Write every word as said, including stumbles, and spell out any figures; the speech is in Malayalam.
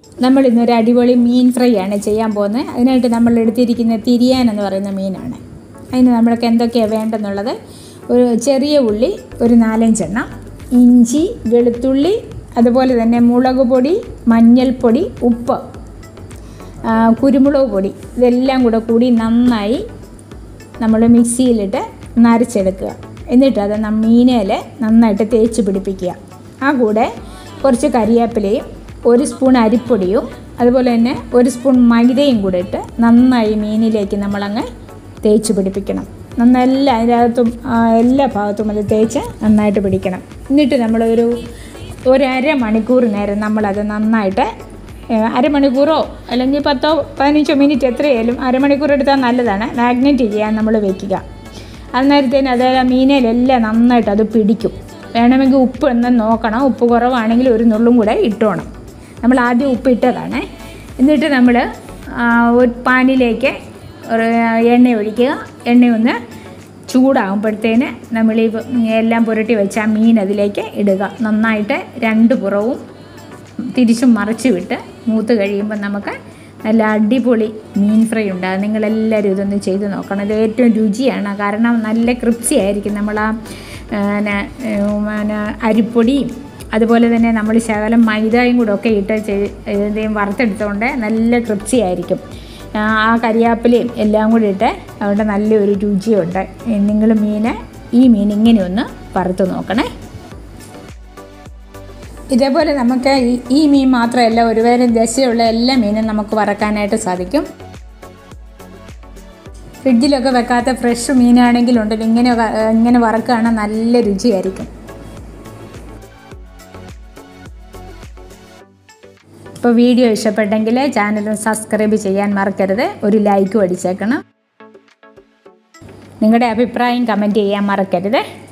നമ്മൾ ഇന്നൊരു അടിപൊളി മീൻ ഫ്രൈ ആണ് ചെയ്യാൻ പോകുന്നത്. അതിനായിട്ട് നമ്മൾ എടുത്തിരിക്കുന്ന തിരിയാൻ എന്ന് പറയുന്ന മീനാണ്. അതിന് നമ്മൾക്ക് എന്തൊക്കെയാണ് വേണ്ടെന്നുള്ളത്, ഒരു ചെറിയ ഉള്ളി ഒരു നാലഞ്ചെണ്ണം, ഇഞ്ചി, വെളുത്തുള്ളി, അതുപോലെ തന്നെ മുളക് പൊടി, മഞ്ഞൾപ്പൊടി, ഉപ്പ്, കുരുമുളക് പൊടി, ഇതെല്ലാം കൂടെ കൂടി നന്നായി നമ്മൾ മിക്സിയിലിട്ട് നരച്ചെടുക്കുക. എന്നിട്ട് അത് മീനയിൽ നന്നായിട്ട് തേച്ച് പിടിപ്പിക്കുക. ആ കൂടെ കുറച്ച് കരിവേപ്പിലയും ഒരു സ്പൂൺ അരിപ്പൊടിയും അതുപോലെ തന്നെ ഒരു സ്പൂൺ മൈദയും കൂടെ ഇട്ട് നന്നായി മീനിലേക്ക് നമ്മളങ്ങ് തേച്ച് പിടിപ്പിക്കണം. നന്നെല്ലാം അതിനകത്തും എല്ലാ ഭാഗത്തും അത് തേച്ച് നന്നായിട്ട് പിടിക്കണം. എന്നിട്ട് നമ്മളൊരു ഒരര മണിക്കൂർ നേരം നമ്മളത് നന്നായിട്ട്, അരമണിക്കൂറോ അല്ലെങ്കിൽ പത്തോ പതിനഞ്ചോ മിനിറ്റ് എത്രയായാലും അരമണിക്കൂർ എടുത്താൽ നല്ലതാണ്, മാഗ്നേറ്റ് ചെയ്യാൻ നമ്മൾ വയ്ക്കുക. അന്നേരത്തേന് അത് മീനിലെല്ലാം നന്നായിട്ട് അത് പിടിക്കും. വേണമെങ്കിൽ ഉപ്പ് എന്ന് നോക്കണം. ഉപ്പ് കുറവാണെങ്കിൽ ഒരു നുള്ളും കൂടെ ഇട്ടോണം. നമ്മൾ ആദ്യം ഉപ്പ് ഇട്ടതാണ്. എന്നിട്ട് നമ്മൾ ഒരു പാനിലേക്ക് ഒരു എണ്ണ ഒഴിക്കുക. എണ്ണ ഒന്ന് ചൂടാകുമ്പോഴത്തേന് നമ്മൾ ഈ എല്ലാം പുരട്ടി വെച്ച ആ മീൻ അതിലേക്ക് ഇടുക. നന്നായിട്ട് രണ്ട് പുറവും തിരിച്ചും മറിച്ച് വിട്ട് മൂത്ത് കഴിയുമ്പോൾ നമുക്ക് നല്ല അടിപൊളി മീൻ ഫ്രൈ ഉണ്ടാകും. നിങ്ങളെല്ലാവരും ഇതൊന്ന് ചെയ്ത് നോക്കണം. ഇത് ഏറ്റവും രുചിയാണ്. കാരണം നല്ല ക്രിപ്സി ആയിരിക്കും. നമ്മൾ ആ പിന്നെ അരിപ്പൊടിയും അതുപോലെ തന്നെ നമ്മൾ ശകലം മൈദയും കൂടെ ഒക്കെ ഇട്ട് ചെയ്തേയും വറുത്തെടുത്തുകൊണ്ട് നല്ല ക്രിപ്സി ആയിരിക്കും. ആ കരിയാപ്പിലയും എല്ലാം കൂടി ഇട്ട് അതുകൊണ്ട് നല്ലൊരു രുചിയുണ്ട്. നിങ്ങൾ മീൻ ഈ മീൻ ഇങ്ങനെ ഒന്ന് വറുത്ത് നോക്കണേ. ഇതേപോലെ നമുക്ക് ഈ മീൻ മാത്രമല്ല, ഒരുപാട് ദശയുള്ള എല്ലാ മീനും നമുക്ക് വറക്കാനായിട്ട് സാധിക്കും. ഫ്രിഡ്ജിലൊക്കെ വെക്കാത്ത ഫ്രഷ് മീനാണെങ്കിലുണ്ടല്ലോ ഇങ്ങനെ ഇങ്ങനെ വറക്കുകയാണ് നല്ല രുചിയായിരിക്കും. ഇപ്പോൾ വീഡിയോ ഇഷ്ടപ്പെട്ടെങ്കിൽ ചാനൽ സബ്സ്ക്രൈബ് ചെയ്യാൻ മറക്കരുത്. ഒരു ലൈക്കും അടിച്ചേക്കണം. നിങ്ങളുടെ അഭിപ്രായം കമൻറ്റ് ചെയ്യാൻ മറക്കരുത്.